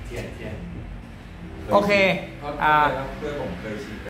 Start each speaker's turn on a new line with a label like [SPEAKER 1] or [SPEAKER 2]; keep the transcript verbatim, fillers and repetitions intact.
[SPEAKER 1] เทียนเทียน
[SPEAKER 2] โอเคอ่า
[SPEAKER 1] เพื่อนผมเคยชิม